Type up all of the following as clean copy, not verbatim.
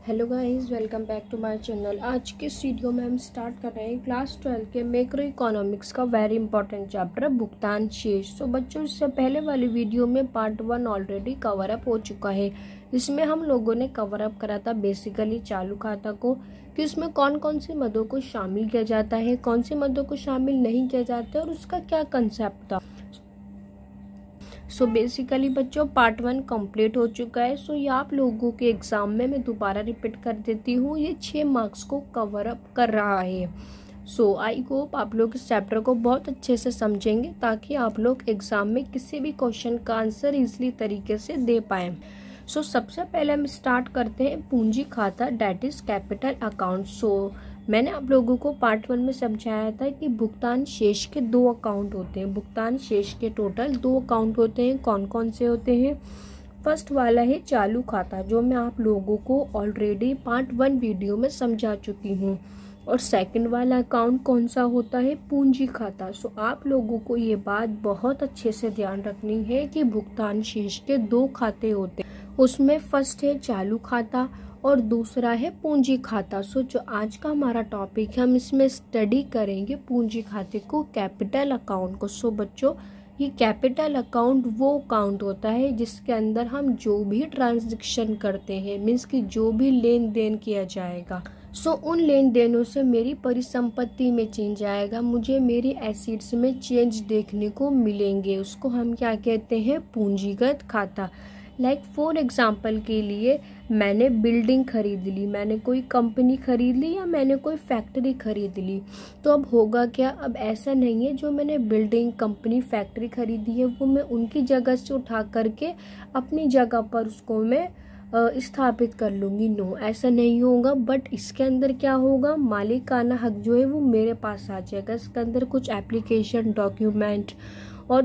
Hello guys, welcome back to my channel. आज के इस वीडियो में हम स्टार्ट कर रहे हैं क्लास 12 के मैक्रो इकोनॉमिक्स का वेरी इंपॉर्टेंट चैप्टर भुगतान शेष। तो बच्चों, इससे पहले वाली वीडियो में पार्ट 1 ऑलरेडी कवर अप हो चुका है। इसमें हम लोगों ने कवर अप करा था बेसिकली चालू खाता को, कि उसमें कौन कौन से मदों को शामिल किया जाता है, कौन से मदों को शामिल नहीं किया जाता है और उसका क्या कंसेप्ट था। सो बेसिकली बच्चों, पार्ट 1 कंप्लीट हो चुका है। सो ये आप लोगों के एग्जाम में मैं दोबारा रिपीट कर देती हूँ, ये 6 मार्क्स को कवर अप कर रहा है। सो आई होप आप लोग इस चैप्टर को बहुत अच्छे से समझेंगे ताकि आप लोग एग्जाम में किसी भी क्वेश्चन का आंसर इजली तरीके से दे पाएँ। सो सबसे पहले हम स्टार्ट करते हैं पूंजी खाता, that is capital account. So मैंने आप लोगों को पार्ट 1 में समझाया था कि भुगतान शेष के 2 अकाउंट होते हैं। भुगतान शेष के टोटल 2 अकाउंट होते हैं। कौन कौन से होते हैं? फर्स्ट वाला है चालू खाता, जो मैं आप लोगों को ऑलरेडी पार्ट 1 वीडियो में समझा चुकी हूँ। और सेकंड वाला अकाउंट कौन सा होता है? पूंजी खाता। सो आप लोगों को ये बात बहुत अच्छे से ध्यान रखनी है कि भुगतान शेष के 2 खाते होते हैं। उसमें फर्स्ट है चालू खाता और दूसरा है पूंजी खाता। सो जो आज का हमारा टॉपिक है, हम इसमें स्टडी करेंगे पूंजी खाते को, कैपिटल अकाउंट को। सो बच्चों, ये कैपिटल अकाउंट वो अकाउंट होता है जिसके अंदर हम जो भी ट्रांजैक्शन करते हैं, मीन्स कि जो भी लेन देन किया जाएगा, सो उन लेन देनों से मेरी परिसंपत्ति में चेंज आएगा, मुझे मेरी एसेट्स में चेंज देखने को मिलेंगे। उसको हम क्या कहते हैं? पूंजीगत खाता। लाइक फॉर एग्जाम्पल के लिए मैंने बिल्डिंग खरीद ली, मैंने कोई कंपनी खरीद ली या मैंने कोई फैक्ट्री खरीद ली, तो अब होगा क्या? अब ऐसा नहीं है जो मैंने बिल्डिंग, कंपनी, फैक्ट्री खरीदी है वो मैं उनकी जगह से उठा करके अपनी जगह पर उसको मैं स्थापित कर लूँगी। नो, ऐसा नहीं होगा। बट इसके अंदर क्या होगा? मालिकाना हक जो है वो मेरे पास आ जाएगा। इसके अंदर कुछ एप्लीकेशन, डॉक्यूमेंट और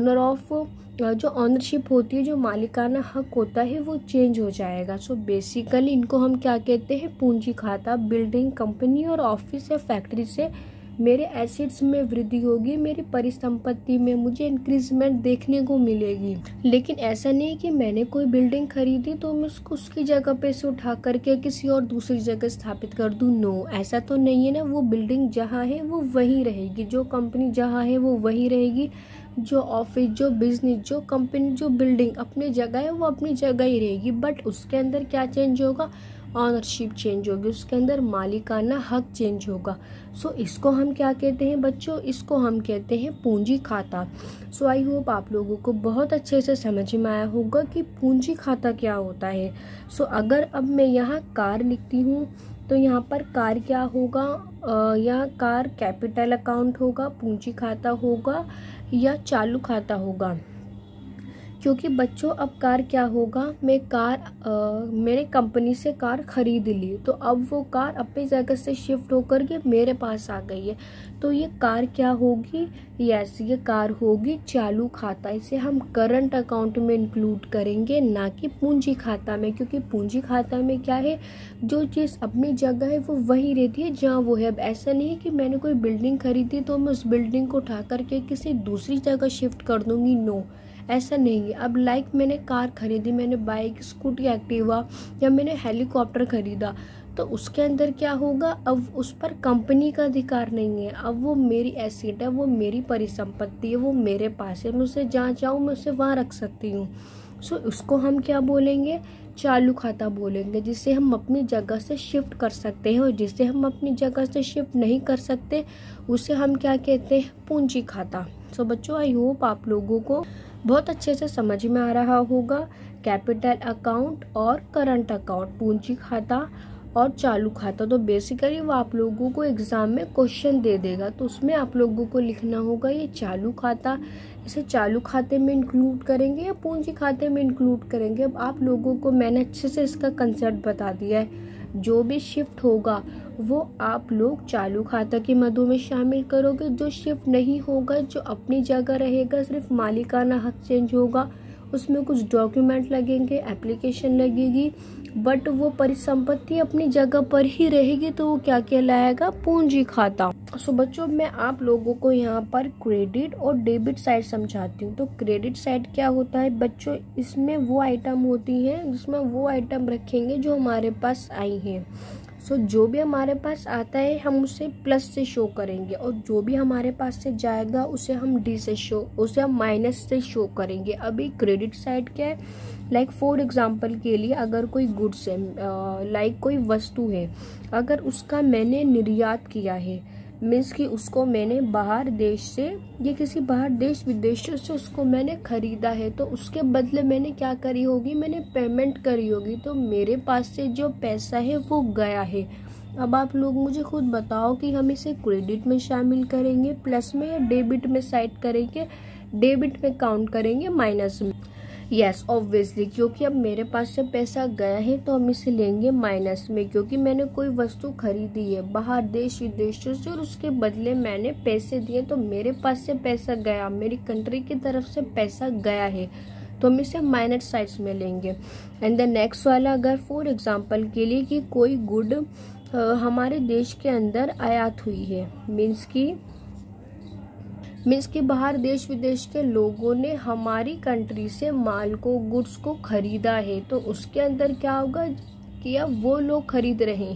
जो ऑनरशिप होती है, जो मालिकाना हक होता है, वो चेंज हो जाएगा। सो बेसिकली इनको हम क्या कहते हैं? पूंजी खाता। बिल्डिंग, कंपनी और ऑफिस या फैक्ट्री से मेरे एसेट्स में वृद्धि होगी, मेरी परिसंपत्ति में मुझे इंक्रीजमेंट देखने को मिलेगी। लेकिन ऐसा नहीं कि मैंने कोई बिल्डिंग खरीदी तो मैं उसको उसकी जगह पे से उठा करके किसी और दूसरी जगह स्थापित कर दूं। नो, ऐसा तो नहीं है ना। वो बिल्डिंग जहाँ है वो वहीं रहेगी, जो कंपनी जहाँ है वो वहीं रहेगी, जो ऑफिस, जो बिजनेस, जो कंपनी, जो बिल्डिंग अपनी जगह है वो अपनी जगह ही रहेगी। बट उसके अंदर क्या चेंज होगा? ऑनरशिप चेंज होगी, उसके अंदर मालिकाना हक चेंज होगा। सो इसको हम क्या कहते हैं बच्चों? इसको हम कहते हैं पूंजी खाता। सो आई होप आप लोगों को बहुत अच्छे से समझ में आया होगा कि पूंजी खाता क्या होता है। सो अगर अब मैं यहाँ कार लिखती हूँ तो यहाँ पर कार क्या होगा? यहाँ कार कैपिटल अकाउंट होगा, पूंजी खाता होगा या चालू खाता होगा? क्योंकि बच्चों अब कार क्या होगा? मैंने कंपनी से कार खरीद ली, तो अब वो कार अपनी जगह से शिफ्ट होकर के मेरे पास आ गई है, तो ये कार क्या होगी? यस, ये कार होगी चालू खाता। इसे हम करंट अकाउंट में इंक्लूड करेंगे, ना कि पूंजी खाता में। क्योंकि पूंजी खाता में क्या है? जो चीज़ अपनी जगह है वो वहीं रहती है जहाँ वो है। अब ऐसा नहीं है कि मैंने कोई बिल्डिंग खरीदी तो मैं उस बिल्डिंग को उठा करके किसी दूसरी जगह शिफ्ट कर दूंगी। नो, ऐसा नहीं है। अब लाइक मैंने कार खरीदी, मैंने बाइक, स्कूटी, एक्टिवा या मैंने हेलीकॉप्टर खरीदा, तो उसके अंदर क्या होगा? अब उस पर कंपनी का अधिकार नहीं है। अब वो मेरी एसेट है, वो मेरी परिसंपत्ति है, वो मेरे पास है। मैं उसे जहाँ चाहूँ मैं उसे वहाँ रख सकती हूँ। सो उसको हम क्या बोलेंगे? चालू खाता बोलेंगे, जिसे हम अपनी जगह से शिफ्ट कर सकते हैं। और जिसे हम अपनी जगह से शिफ्ट नहीं कर सकते उसे हम क्या कहते हैं? पूंजी खाता। सो बच्चों, आई होप आप लोगों को बहुत अच्छे से समझ में आ रहा होगा कैपिटल अकाउंट और करंट अकाउंट, पूंजी खाता और चालू खाता। तो बेसिकली वो आप लोगों को एग्जाम में क्वेश्चन दे देगा, तो उसमें आप लोगों को लिखना होगा ये चालू खाता, इसे चालू खाते में इंक्लूड करेंगे या पूंजी खाते में इंक्लूड करेंगे। अब आप लोगों को मैंने अच्छे से इसका कंसेप्ट बता दिया है। जो भी शिफ्ट होगा वो आप लोग चालू खाता के मदों में शामिल करोगे। जो शिफ्ट नहीं होगा, जो अपनी जगह रहेगा, सिर्फ मालिकाना हक चेंज होगा, उसमें कुछ डॉक्यूमेंट लगेंगे, एप्लीकेशन लगेगी बट वो परिसंपत्ति अपनी जगह पर ही रहेगी तो वो क्या कहलाएगा, पूंजी खाता। सो बच्चों मैं आप लोगों को यहाँ पर क्रेडिट और डेबिट साइड समझाती हूँ। तो क्रेडिट साइड क्या होता है बच्चों, इसमें वो आइटम होती हैं जिसमें वो आइटम रखेंगे जो हमारे पास आई हैं। सो जो भी हमारे पास आता है हम उसे प्लस से शो करेंगे, और जो भी हमारे पास से जाएगा उसे हम उसे हम माइनस से शो करेंगे। अभी क्रेडिट साइड क्या है, लाइक फॉर एग्जांपल के लिए अगर कोई गुड्स है, लाइक कोई वस्तु है, अगर उसका मैंने निर्यात किया है, मीन्स कि उसको मैंने बाहर देश से या किसी बाहर देश विदेशों से उसको मैंने खरीदा है, तो उसके बदले मैंने क्या करी होगी, मैंने पेमेंट करी होगी, तो मेरे पास से जो पैसा है वो गया है। अब आप लोग मुझे खुद बताओ कि हम इसे क्रेडिट में शामिल करेंगे प्लस में या डेबिट में साइड करेंगे, डेबिट में काउंट करेंगे माइनस में। यस ऑब्वियसली, क्योंकि अब मेरे पास से पैसा गया है तो हम इसे लेंगे माइनस में, क्योंकि मैंने कोई वस्तु खरीदी है बाहर देश विदेशों से और उसके बदले मैंने पैसे दिए, तो मेरे पास से पैसा गया, मेरी कंट्री की तरफ से पैसा गया है, तो हम इसे माइनस साइड्स में लेंगे। एंड द नेक्स्ट वाला, अगर फॉर एग्जांपल के लिए कि कोई गुड हमारे देश के अंदर आयात हुई है, मीन्स कि बाहर देश विदेश के लोगों ने हमारी कंट्री से माल को, गुड्स को खरीदा है, तो उसके अंदर क्या होगा कि अब वो लोग खरीद रहे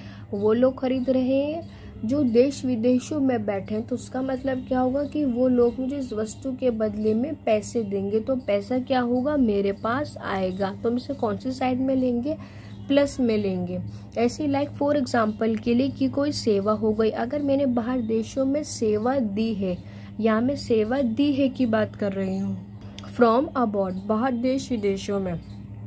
हैं जो देश विदेशों में बैठे हैं, तो उसका मतलब क्या होगा कि वो लोग मुझे इस वस्तु के बदले में पैसे देंगे, तो पैसा क्या होगा, मेरे पास आएगा, तो हम इसे कौन सी साइड में लेंगे, प्लस में लेंगे। ऐसे लाइक फॉर एग्जांपल के लिए कि कोई सेवा हो गई, अगर मैंने बाहर देशों में सेवा दी है, यहाँ मैं सेवा दी है की बात कर रही हूँ, फ्रॉम अब्रॉड, बाहर देश विदेशों में,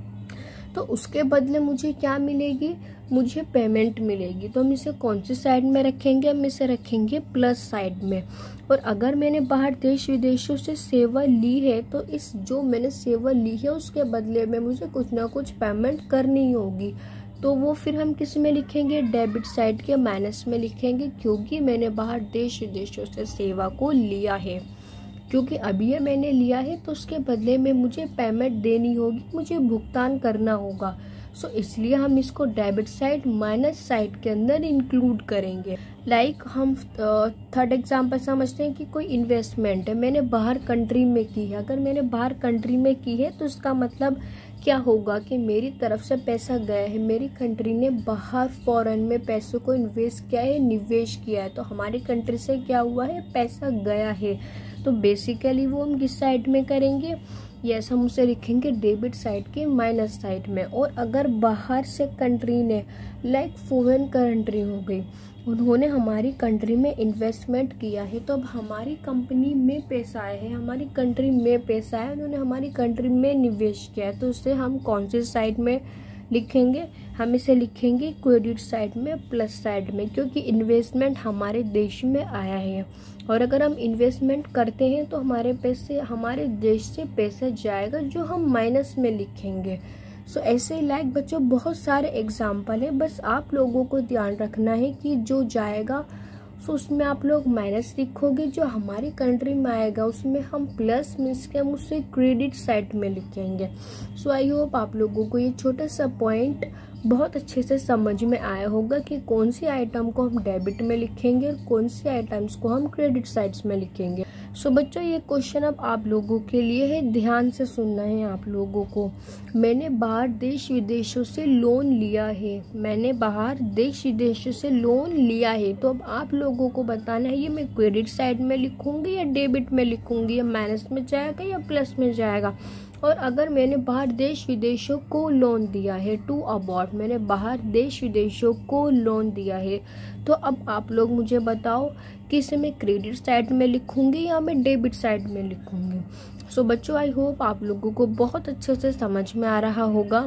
तो उसके बदले मुझे क्या मिलेगी, मुझे पेमेंट मिलेगी, तो हम इसे कौन सी साइड में रखेंगे, हम इसे रखेंगे प्लस साइड में। और अगर मैंने बाहर देश विदेशों से सेवा ली है, तो इस जो मैंने सेवा ली है उसके बदले में मुझे कुछ ना कुछ पेमेंट करनी होगी, तो वो फिर हम किस में लिखेंगे, डेबिट साइड के माइनस में लिखेंगे, क्योंकि मैंने बाहर देश विदेशों से सेवा को लिया है, क्योंकि अभी ये मैंने लिया है तो उसके बदले में मुझे पेमेंट देनी होगी, मुझे भुगतान करना होगा। सो इसलिए हम इसको डेबिट साइड माइनस साइड के अंदर इंक्लूड करेंगे। लाइक हम थर्ड एग्जांपल समझते हैं कि कोई इन्वेस्टमेंट है, मैंने बाहर कंट्री में की है, अगर मैंने बाहर कंट्री में की है तो इसका मतलब क्या होगा कि मेरी तरफ से पैसा गया है, मेरी कंट्री ने बाहर फॉरेन में पैसों को इन्वेस्ट किया है, निवेश किया है, तो हमारी कंट्री से क्या हुआ है, पैसा गया है, तो बेसिकली वो हम किस साइड में करेंगे, यस हम उसे लिखेंगे डेबिट साइड के माइनस साइड में। और अगर बाहर से कंट्री ने, लाइक फॉरेन कंट्री हो गई, उन्होंने हमारी कंट्री में इन्वेस्टमेंट किया है, तो अब हमारी कंपनी में पैसा आया है, हमारी कंट्री में पैसा है, उन्होंने हमारी कंट्री में निवेश किया है, तो उसे हम कौन सी साइड में लिखेंगे, हम इसे लिखेंगे क्रेडिट साइड में प्लस साइड में, क्योंकि इन्वेस्टमेंट हमारे देश में आया है, और अगर हम इन्वेस्टमेंट करते हैं तो हमारे पैसे, हमारे देश से पैसा जाएगा जो हम माइनस में लिखेंगे। सो ऐसे लाइक बच्चों बहुत सारे एग्जाम्पल है, बस आप लोगों को ध्यान रखना है कि जो जाएगा सो उसमें आप लोग माइनस लिखोगे, जो हमारी कंट्री में आएगा उसमें हम प्लस, मीन्स के हम उसे क्रेडिट साइड में लिखेंगे। सो आई होप आप लोगों को ये छोटा सा पॉइंट बहुत अच्छे से समझ में आया होगा कि कौन सी आइटम को हम डेबिट में लिखेंगे और कौन सी आइटम्स को हम क्रेडिट साइड्स में लिखेंगे। सो बच्चों ये क्वेश्चन अब आप लोगों के लिए है, ध्यान से सुनना है आप लोगों को। मैंने बाहर देश विदेशों से लोन लिया है, मैंने बाहर देश विदेशों से लोन लिया है, तो अब आप लोगों को बताना है ये मैं क्रेडिट साइड में लिखूंगी या डेबिट में लिखूंगी, या माइनस में जाएगा या प्लस में जाएगा। और अगर मैंने बाहर देश विदेशों को लोन दिया है, टू अब्रॉड, मैंने बाहर देश विदेशों को लोन दिया है, तो अब आप लोग मुझे बताओ कि इसे मैं क्रेडिट साइड में लिखूंगी या मैं डेबिट साइड में लिखूंगी। सो बच्चों आई होप आप लोगों को बहुत अच्छे से समझ में आ रहा होगा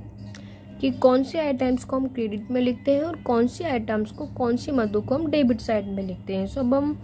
कि कौन सी आइटम्स को हम क्रेडिट में लिखते हैं और कौन सी आइटम्स को, कौन सी मदों को हम डेबिट साइड में लिखते हैं। सो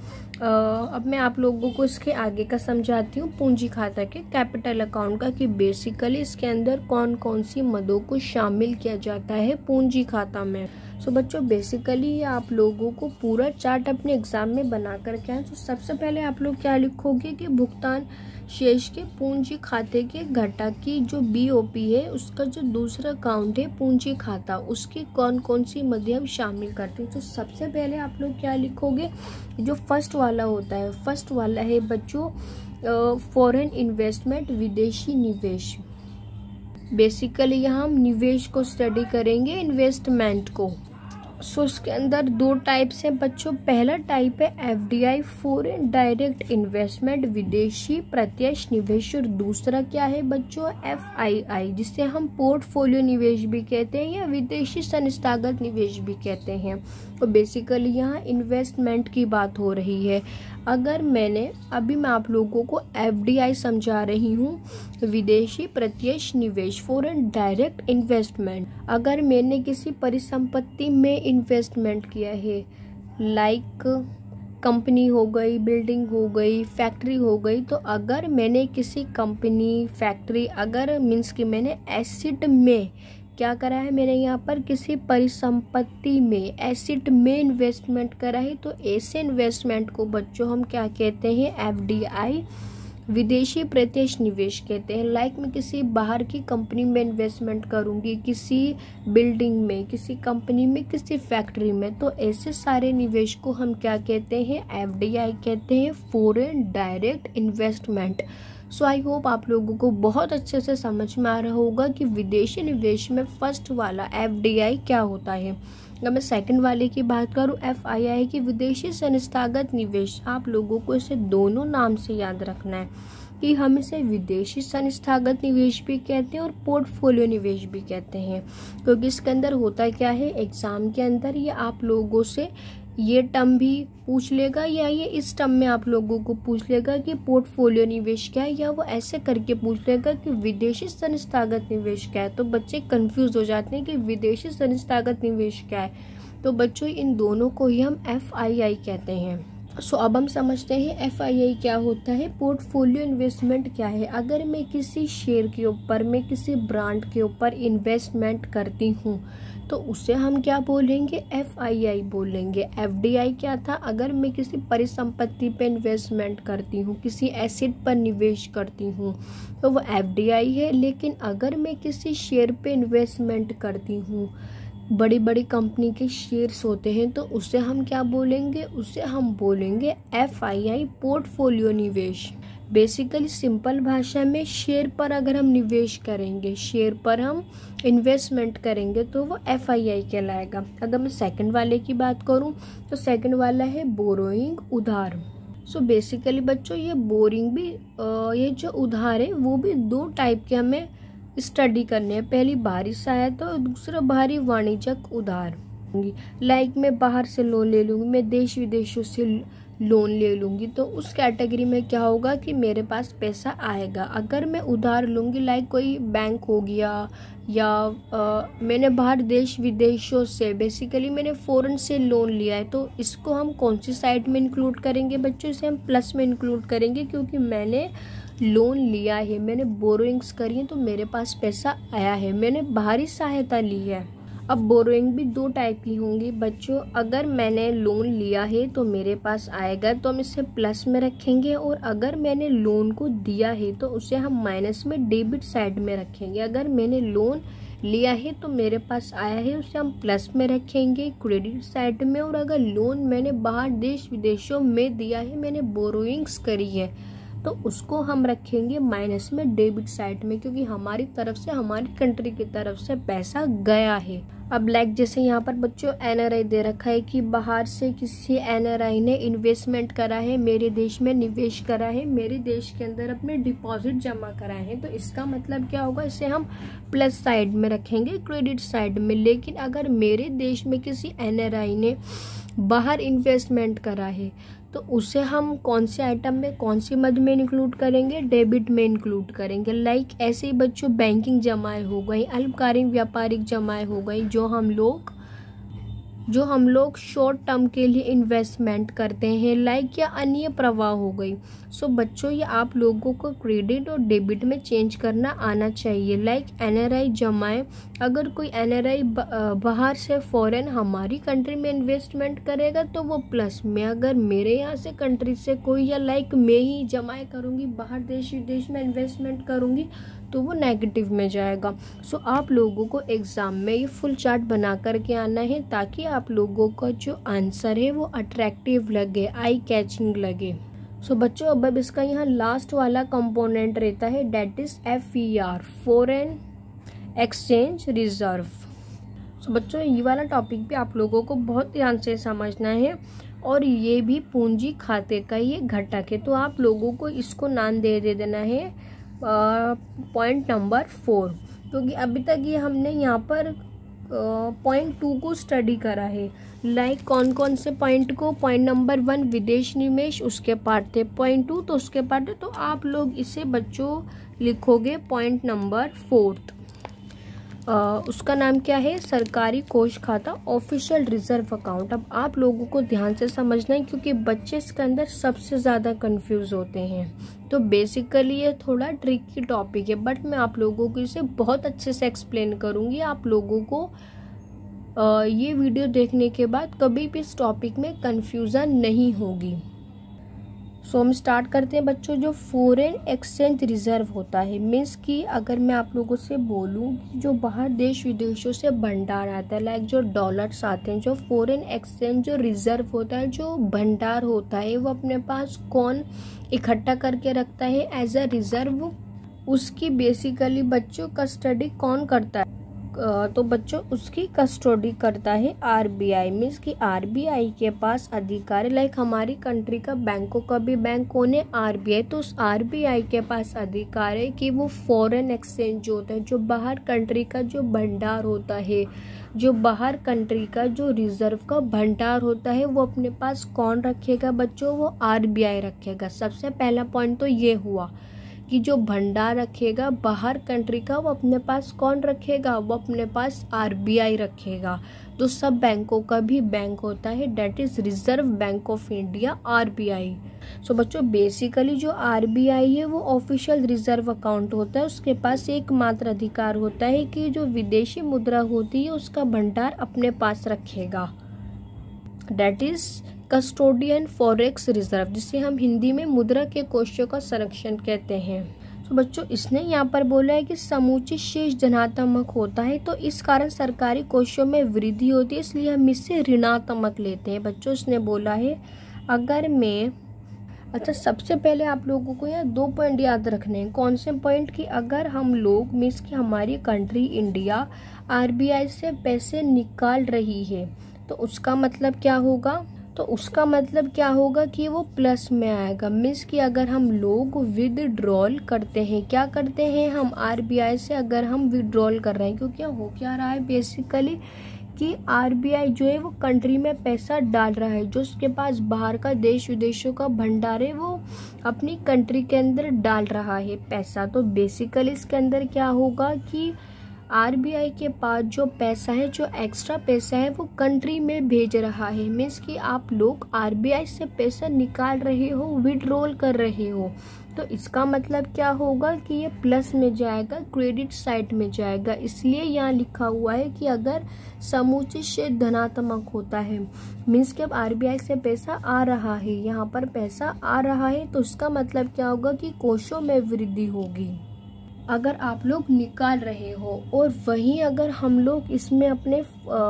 अब मैं आप लोगों को इसके आगे का समझाती हूँ, पूंजी खाता के कैपिटल अकाउंट का, कि बेसिकली इसके अंदर कौन कौन सी मदों को शामिल किया जाता है पूंजी खाता में। सो बच्चों बेसिकली आप लोगों को पूरा चार्ट अपने एग्जाम में बना कर क्या है, तो सबसे पहले आप लोग क्या लिखोगे कि भुगतान शेष के पूंजी खाते के घटा की जो BOP है उसका जो दूसरा अकाउंट है पूंजी खाता, उसकी कौन कौन सी मद हम शामिल करते हैं। तो सबसे पहले आप लोग क्या लिखोगे, जो फर्स्ट वाला होता है, फर्स्ट वाला है बच्चों फॉरेन इन्वेस्टमेंट, विदेशी निवेश। बेसिकली यहाँ हम निवेश को स्टडी करेंगे, इन्वेस्टमेंट को। सो इसके अंदर दो टाइप्स हैं बच्चों। पहला टाइप है FDI फॉरेन डायरेक्ट इन्वेस्टमेंट, विदेशी प्रत्यक्ष निवेश, और दूसरा क्या है बच्चों FII, जिसे हम पोर्टफोलियो निवेश भी कहते हैं या विदेशी संस्थागत निवेश भी कहते हैं। तो बेसिकली यहाँ इन्वेस्टमेंट की बात हो रही है। अगर अभी मैं आप लोगों को FDI समझा रही हूँ, विदेशी प्रत्यक्ष निवेश फॉरेन डायरेक्ट इन्वेस्टमेंट। अगर मैंने किसी परिसंपत्ति में इन्वेस्टमेंट किया है, लाइक कंपनी हो गई, बिल्डिंग हो गई, फैक्ट्री हो गई, तो अगर मैंने किसी कंपनी फैक्ट्री अगर मीन्स कि मैंने एसेट में क्या करा है, मैंने यहाँ पर किसी परिसंपत्ति में एसेट में इन्वेस्टमेंट करा है, तो ऐसे इन्वेस्टमेंट को बच्चों हम क्या कहते हैं FDI विदेशी प्रत्यक्ष निवेश कहते हैं। लाइक मैं किसी बाहर की कंपनी में इन्वेस्टमेंट करूंगी, किसी बिल्डिंग में, किसी कंपनी में, किसी फैक्ट्री में, तो ऐसे सारे निवेश को हम क्या कहते हैं FDI कहते हैं, foreign direct investment. So I hope आप लोगों को बहुत अच्छे से समझ में आ रहा होगा कि विदेशी निवेश में फर्स्ट वाला FDI क्या होता है। अगर मैं सेकंड वाले की बात करूं FII की विदेशी संस्थागत निवेश, आप लोगों को इसे दोनों नाम से याद रखना है कि हम इसे विदेशी संस्थागत निवेश भी कहते हैं और पोर्टफोलियो निवेश भी कहते हैं, क्योंकि इसके अंदर होता क्या है, एग्जाम के अंदर ये आप लोगों से ये टर्म भी पूछ लेगा या ये इस टर्म में आप लोगों को पूछ लेगा कि पोर्टफोलियो निवेश क्या है, या वो ऐसे करके पूछ लेगा कि विदेशी संस्थागत निवेश क्या है। तो बच्चे कंफ्यूज हो जाते हैं कि विदेशी संस्थागत निवेश क्या है। तो बच्चों इन दोनों को ही हम FII कहते हैं। सो अब हम समझते हैं FII क्या होता है, पोर्टफोलियो इन्वेस्टमेंट क्या है। अगर मैं किसी शेयर के ऊपर, मैं किसी ब्रांड के ऊपर इन्वेस्टमेंट करती हूँ तो उसे हम क्या बोलेंगे, FII बोलेंगे। FDI क्या था, अगर मैं किसी परिसंपत्ति पे इन्वेस्टमेंट करती हूँ, किसी एसेट पर निवेश करती हूँ तो वो FDI है। लेकिन अगर मैं किसी शेयर पे इन्वेस्टमेंट करती हूँ, बड़ी बड़ी कंपनी के शेयर्स होते हैं, तो उसे हम क्या बोलेंगे, उसे हम बोलेंगे FII पोर्टफोलियो निवेश। बेसिकली सिंपल भाषा में शेयर पर अगर हम निवेश करेंगे, शेयर पर हम इन्वेस्टमेंट करेंगे तो वो FII कहलाएगा। अगर मैं सेकंड वाले की बात करूं तो सेकंड वाला है बोरोइंग, उधार। सो बेसिकली बच्चों ये बोरिंग भी ये जो उधार है वो भी दो टाइप के हमें स्टडी करने हैं। पहली बाहरी सहायता और दूसरा बाहरी वाणिज्यिक उधार। लाइक मैं बाहर से लोन ले लूँगी, मैं देश विदेशों से लोन ले लूँगी, तो उस कैटेगरी में क्या होगा कि मेरे पास पैसा आएगा। अगर मैं उधार लूँगी, लाइक कोई बैंक हो गया, या मैंने बाहर देश विदेशों से, बेसिकली मैंने फॉरेन से लोन लिया है, तो इसको हम कौन सी साइड में इंक्लूड करेंगे बच्चों, इसे हम प्लस में इंक्लूड करेंगे, क्योंकि मैंने लोन लिया है, मैंने बोरोइंग्स करी है, तो मेरे पास पैसा आया है, मैंने बाहरी सहायता ली है। अब बोरोइंग भी दो टाइप की होंगी बच्चों। अगर मैंने लोन लिया है तो मेरे पास आएगा, तो हम इसे प्लस में रखेंगे, और अगर मैंने लोन को दिया है तो उसे हम माइनस में, डेबिट साइड में रखेंगे। अगर मैंने लोन लिया है तो मेरे पास आया है, उसे हम प्लस में रखेंगे क्रेडिट साइड में, और अगर लोन मैंने बाहर देश विदेशों में दिया है, मैंने बोरोइंग्स करी है, तो उसको हम रखेंगे माइनस में, डेबिट साइड में, क्योंकि हमारी तरफ से, हमारी कंट्री की तरफ से पैसा गया है। अब लाइक जैसे यहाँ पर बच्चों NRI दे रखा है कि बाहर से किसी NRI ने इन्वेस्टमेंट करा है, मेरे देश में निवेश करा है, मेरे देश के अंदर अपने डिपॉजिट जमा कराए हैं, तो इसका मतलब क्या होगा, इसे हम प्लस साइड में रखेंगे, क्रेडिट साइड में। लेकिन अगर मेरे देश में किसी NRI ने बाहर इन्वेस्टमेंट करा है तो उसे हम कौन से आइटम में, कौन सी मद में इंक्लूड करेंगे, डेबिट में इंक्लूड करेंगे। लाइक ऐसे ही बच्चों बैंकिंग जमाएं हो गई, अल्पकालीन व्यापारिक जमाएं हो गई, जो हम लोग जो हम लोग शॉर्ट टर्म के लिए इन्वेस्टमेंट करते हैं, लाइक या अन्य प्रवाह हो गई। सो बच्चों, ये आप लोगों को क्रेडिट और डेबिट में चेंज करना आना चाहिए। लाइक NRI जमाएं, अगर कोई NRI बाहर से फॉरेन हमारी कंट्री में इन्वेस्टमेंट करेगा तो वो प्लस में, अगर मेरे यहाँ से कंट्री से कोई, या लाइक मैं ही जमाएं करूँगी, बाहर देश विदेश में इन्वेस्टमेंट करूँगी, तो वो नेगेटिव में जाएगा। सो आप लोगों को एग्ज़ाम में ये फुल चार्ट बना करके आना है, ताकि आप लोगों का जो आंसर है वो अट्रैक्टिव लगे, आई कैचिंग लगे। सो बच्चों, अब इसका यहाँ लास्ट वाला कंपोनेंट रहता है, that is FER, foreign exchange reserve. So बच्चों, ये वाला टॉपिक भी आप लोगों को बहुत ध्यान से समझना है, और ये भी पूंजी खाते का ही घटक है। तो आप लोगों को इसको नाम दे देना है पॉइंट नंबर 4, क्योंकि अभी तक ये हमने यहाँ पर पॉइंट 2 को स्टडी करा है। लाइक कौन कौन से पॉइंट को, पॉइंट नंबर 1 विदेश निवेश, उसके पार्ट थे, पॉइंट 2 तो उसके पार्ट है। तो आप लोग इसे बच्चों लिखोगे पॉइंट नंबर 4। उसका नाम क्या है, सरकारी कोष खाता, ऑफिशियल रिजर्व अकाउंट। अब आप लोगों को ध्यान से समझना है, क्योंकि बच्चे इसके अंदर सबसे ज़्यादा कंफ्यूज होते हैं। तो बेसिकली ये थोड़ा ट्रिकी टॉपिक है, बट मैं आप लोगों को इसे बहुत अच्छे से एक्सप्लेन करूँगी। आप लोगों को ये वीडियो देखने के बाद कभी भी इस टॉपिक में कंफ्यूजन नहीं होगी। सो हम स्टार्ट करते हैं बच्चों। जो फॉरेन एक्सचेंज रिजर्व होता है, मीन्स कि अगर मैं आप लोगों से बोलूं कि जो बाहर देश विदेशों से भंडार आता है, लाइक जो डॉलर्स आते हैं, जो फॉरेन एक्सचेंज जो रिजर्व होता है, जो भंडार होता है, वो अपने पास कौन इकट्ठा करके रखता है एज अ रिजर्व, उसकी बेसिकली बच्चों कस्टडी कौन करता है? तो बच्चों उसकी कस्टडी करता है RBI। मीन्स कि RBI के पास अधिकार है, लाइक हमारी कंट्री का बैंकों का भी बैंक कौन है, RBI। तो उस RBI के पास अधिकार है कि वो फॉरेन एक्सचेंज जो होता है, जो बाहर कंट्री का जो भंडार होता है, जो बाहर कंट्री का जो रिजर्व का भंडार होता है, वो अपने पास कौन रखेगा बच्चों, वो RBI रखेगा। सबसे पहला पॉइंट तो ये हुआ कि जो भंडार रखेगा बाहर कंट्री का, वो अपने पास कौन रखेगा, वो अपने पास RBI रखेगा। तो सब बैंकों का भी बैंक होता है, that is reserve bank of India, RBI। So बच्चों, बेसिकली जो RBI है वो ऑफिशियल रिजर्व अकाउंट होता है। उसके पास एकमात्र अधिकार होता है कि जो विदेशी मुद्रा होती है उसका भंडार अपने पास रखेगा, that is custodian forex reserve, जिसे हम हिंदी में मुद्रा के कोषों का संरक्षण कहते हैं। तो बच्चों, इसने यहाँ पर बोला है कि समुचित शेष धनात्मक होता है, तो इस कारण सरकारी कोषों में वृद्धि होती है, इसलिए हम इससे ऋणात्मक लेते हैं। बच्चों, इसने बोला है अगर मैं, अच्छा सबसे पहले आप लोगों को यहाँ 2 पॉइंट याद रखने हैं। कौन से पॉइंट? कि अगर हम लोग, मीन्स कि हमारी कंट्री इंडिया RBI से पैसे निकाल रही है, तो उसका मतलब क्या होगा? तो उसका मतलब क्या होगा कि वो प्लस में आएगा। मीन्स कि अगर हम लोग विदड्रॉल करते हैं, क्या करते हैं हम RBI से, अगर हम विदड्रॉल कर रहे हैं, क्योंकि हो क्या रहा है बेसिकली कि RBI जो है वो कंट्री में पैसा डाल रहा है, जो उसके पास बाहर का देश विदेशों का भंडार है वो अपनी कंट्री के अंदर डाल रहा है पैसा। तो बेसिकली इसके अंदर क्या होगा कि RBI के पास जो पैसा है, जो एक्स्ट्रा पैसा है, वो कंट्री में भेज रहा है। मीन्स कि आप लोग RBI से पैसा निकाल रहे हो, विड्रॉल कर रहे हो, तो इसका मतलब क्या होगा कि ये प्लस में जाएगा, क्रेडिट साइड में जाएगा। इसलिए यहाँ लिखा हुआ है कि अगर समुचित शेष धनात्मक होता है, मीन्स कि अब RBI से पैसा आ रहा है, यहाँ पर पैसा आ रहा है, तो इसका मतलब क्या होगा कि कोषों में वृद्धि होगी अगर आप लोग निकाल रहे हो। और वहीं अगर हम लोग इसमें अपने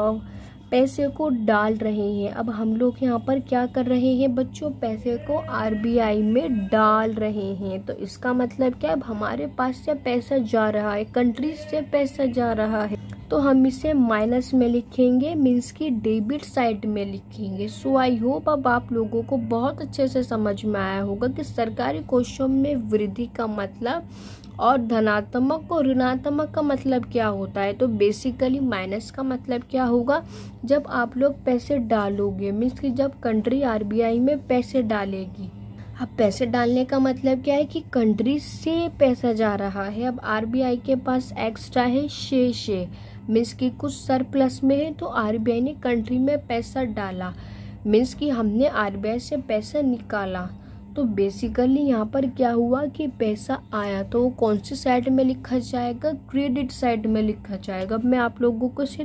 पैसे को डाल रहे हैं, अब हम लोग यहाँ पर क्या कर रहे हैं बच्चों, पैसे को RBI में डाल रहे हैं, तो इसका मतलब क्या, अब हमारे पास से पैसा जा रहा है, कंट्री से पैसा जा रहा है, तो हम इसे माइनस में लिखेंगे, मीन्स की डेबिट साइड में लिखेंगे। सो आई होप अब आप लोगों को बहुत अच्छे से समझ में आया होगा कि सरकारी कोषों में वृद्धि का मतलब और धनात्मक और ऋणात्मक का मतलब क्या होता है। तो बेसिकली माइनस का मतलब क्या होगा, जब आप लोग पैसे डालोगे, मीन्स कि जब कंट्री RBI में पैसे डालेगी। अब पैसे डालने का मतलब क्या है कि कंट्री से पैसा जा रहा है, अब RBI के पास एक्स्ट्रा है, शेष है। मीन्स कि कुछ सरप्लस में है तो आरबीआई ने कंट्री में पैसा डाला, मीन्स कि हमने आरबीआई से पैसा निकाला। तो बेसिकली यहाँ पर क्या हुआ कि पैसा आया तो कौन सी साइड में लिखा जाएगा, क्रेडिट साइड में लिखा जाएगा। मैं आप लोगों को से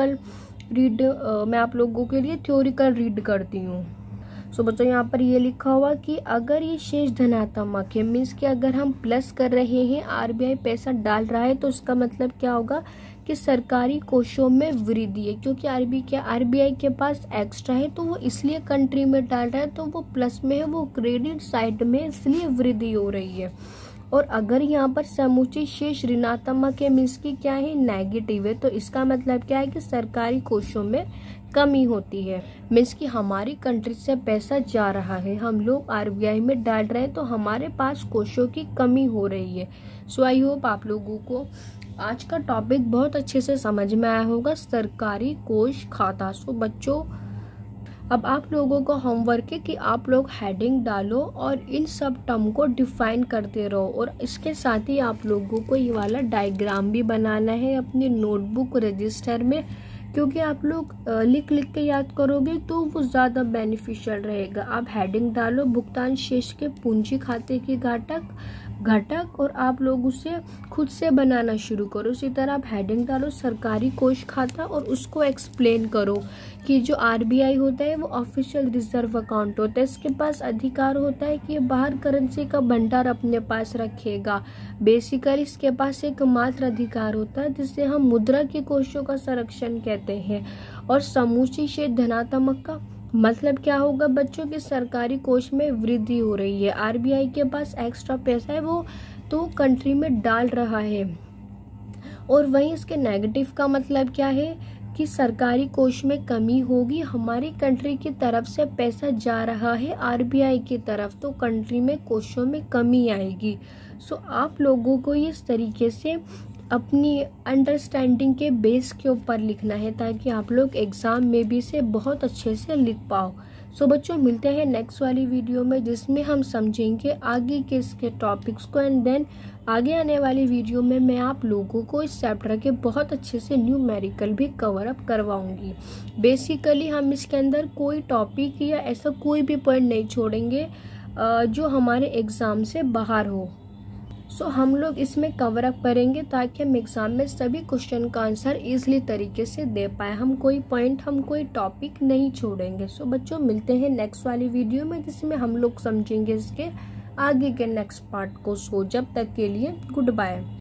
मैं आप लोगों के लिए थ्योरिकल रीड करती हूँ। सो बच्चों यहाँ पर ये लिखा हुआ कि अगर ये शेष धनात्मक है, मीन्स कि अगर हम प्लस कर रहे हैं, आरबीआई पैसा डाल रहा है, तो इसका मतलब क्या होगा कि सरकारी कोषों में वृद्धि है, क्योंकि आरबीआई के पास एक्स्ट्रा है तो वो इसलिए कंट्री में डाल रहा है, तो वो प्लस में है, वो क्रेडिट साइड में, इसलिए वृद्धि हो रही है। और अगर यहाँ पर समूची शेष ऋणात्मक है, मीन्स की क्या है, नेगेटिव है, तो इसका मतलब क्या है कि सरकारी कोषों में कमी होती है, मीन्स कि हमारी कंट्री से पैसा जा रहा है, हम लोग आरबीआई में डाल रहे हैं, तो हमारे पास कोषों की कमी हो रही है। सो आई होप आप लोगों को आज का टॉपिक बहुत अच्छे से समझ में आया होगा, सरकारी कोष खाता। सो बच्चों अब आप लोगों को होमवर्क है कि आप लोग हेडिंग डालो और इन सब टर्म को डिफाइन करते रहो, और इसके साथ ही आप लोगों को ये वाला डायग्राम भी बनाना है अपनी नोटबुक रजिस्टर में, क्योंकि आप लोग लिख के याद करोगे तो वो ज़्यादा बेनिफिशियल रहेगा। आप हेडिंग डालो भुगतान शेष के पूंजी खाते की घटक और आप लोग उसे खुद से बनाना शुरू करो। इसी तरह आप हेडिंग डालो सरकारी कोष खाता और उसको एक्सप्लेन करो कि जो आरबीआई होता है वो ऑफिशियल रिजर्व अकाउंट होता है, इसके पास अधिकार होता है कि ये बाहर करेंसी का भंडार अपने पास रखेगा। बेसिकली इसके पास एक मात्र अधिकार होता है जिसे हम मुद्रा के कोषों का संरक्षण कहते हैं। और समूची शेष धनात्मक का मतलब क्या होगा बच्चों कि सरकारी कोष में वृद्धि हो रही है, आरबीआई के पास एक्स्ट्रा पैसा है वो तो कंट्री में डाल रहा है। और वहीं इसके नेगेटिव का मतलब क्या है कि सरकारी कोष में कमी होगी, हमारी कंट्री की तरफ से पैसा जा रहा है आरबीआई की तरफ, तो कंट्री में कोषों में कमी आएगी। सो आप लोगों को इस तरीके से अपनी अंडरस्टैंडिंग के बेस के ऊपर लिखना है ताकि आप लोग एग्जाम में भी इसे बहुत अच्छे से लिख पाओ। सो बच्चों मिलते हैं नेक्स्ट वाली वीडियो में जिसमें हम समझेंगे आगे के इसके टॉपिक्स को, एंड देन आगे आने वाली वीडियो में मैं आप लोगों को इस चैप्टर के बहुत अच्छे से न्यूमेरिकल भी कवर अप करवाऊंगी। बेसिकली हम इसके अंदर कोई टॉपिक या ऐसा कोई भी पॉइंट नहीं छोड़ेंगे जो हमारे एग्जाम से बाहर हो। सो हम लोग इसमें कवर अप करेंगे ताकि हम एग्जाम में सभी क्वेश्चन का आंसर इजीली तरीके से दे पाए। हम कोई पॉइंट, हम कोई टॉपिक नहीं छोड़ेंगे। सो बच्चों मिलते हैं नेक्स्ट वाली वीडियो में जिसमें हम लोग समझेंगे इसके आगे के नेक्स्ट पार्ट को। सो जब तक के लिए गुड बाय।